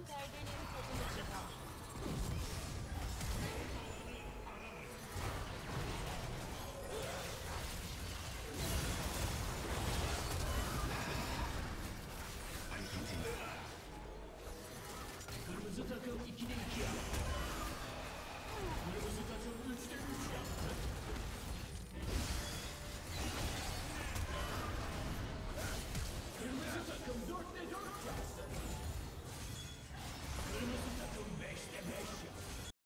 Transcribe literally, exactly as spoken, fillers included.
perdenin tadını çıkar. Kırmızı takım ikide iki yaptı. Kırmızı takım üçte üç yaptı.